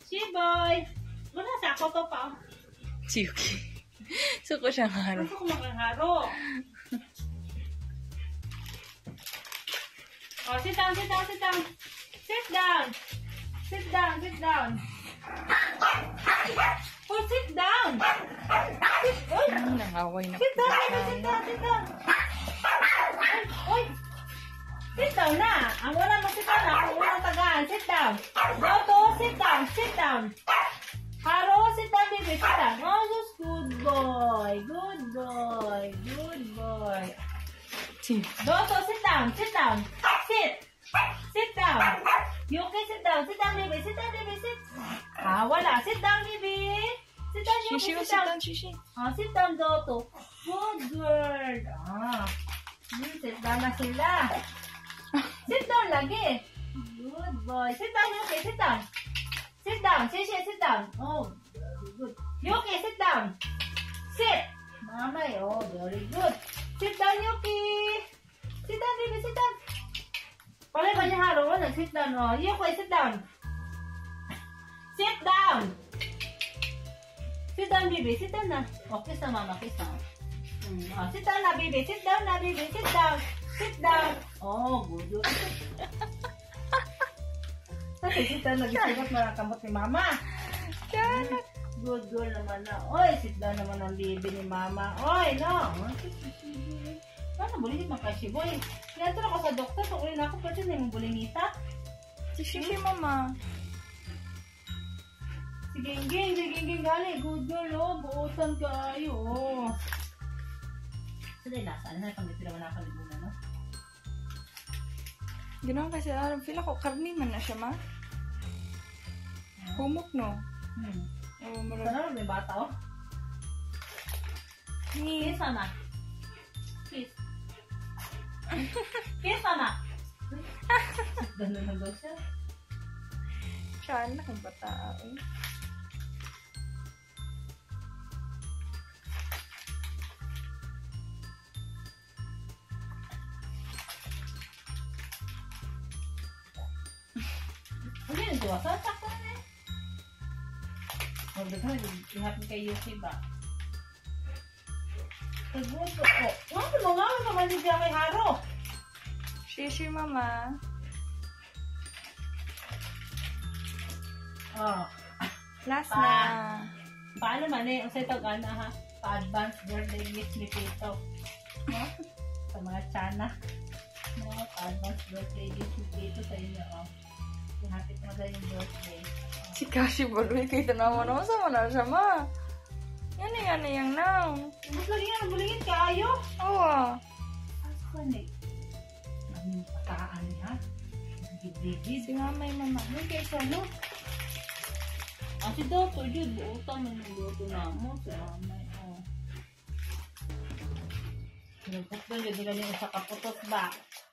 Shiboy! Wala sa ako to pa. Chiyuki. Suko siyang haro. Gusto ko magharo. Oh, sit down, sit down, sit down. Sit down. Sit down, sit down. Oh, sit down. Sit, Nangaway na sit down, sit down, sit down. Oy, sit down na. Ang wala mo sit down na. Ang walang tagaan. Sit down. Go to, sit down, sit down. Haro, sit down, baby, sit down. Oh, just good boy. Good boy. Good boy. Go to, sit down, sit down. Sit. Sit down. Yuki, sit down. Sit down, baby. Sit down, baby. Sit. Ah, wala. Sit down, baby. Sit down, Yuki. Shishi, Sit sit down. down, Shishi. Ah, sit down, Doto. Good girl. Ah. Sit down na sila. Sit down lagi. Good boy. Sit down, Yuki. Sit down. Sit down. Sheshe, sit down. Oh, very good. Yuki, sit down. Sit. Mamay. Oh, very good. Sit down, Yuki. Sit down, baby. Sit down. Palay ba niya haro? Nag-sit down. Oh, Yuki, sit down. Sit down. Sit down, baby. Sit down na. Oh, kiss na, mama. Kiss na. Oh, sit down na, baby. Sit down na, baby. Sit down. Sit down. Oh, good. Kasi sit down. Nag-isigat na kamot ni mama. Good girl naman na. Oy, sit down naman ang baby ni mama. Oy, no. Ano, buligid makasiboy. Yan ako sa doktor. Tukulin ako. Pwede na yung bulinita. Si Shishi, mama. Si Gingging gali. Good girl, oh. Buutan kayo, oh. Sila nasaan na. Pangit naman nakalibunan, no? Ganoon kasi, feel ako, karni man na siya, ma. Humok, no? Oh, Sana may bata, oh. Kiss, mama. Kiss. Kiss, mama. Ganun na daw siya. Siya na kung bata, eh. Hindi na siya. Sasak na eh. Huwag na ihapin kay Yuki ba? Taguto ko. Ano mo nga? Ano naman hindi kay Haro? Shishi, mama. Oh. Last na. Paano man eh? Usay tag-ana ha? Pa-advance birthday wish ni Tito. No? Sa mga tiyanak. No? Pa-advance birthday wish ni Tito sa inyo. Oh. Ihapit mo na yung birthday. Si Kashi Boloy, kay tanawa naman sa mana siya, ma. Yan yung now. Mas lagi nga nabulingin kayo. Oo. Ako na eh. Ang pataan niya. Gigigid. Si mamay, mama. Ano kaysa no? Si Doto, yun. Buutan mo yung Doto na mo. Si mamay, oh. Pinagpot doon, yun nila yung sa kaputot ba?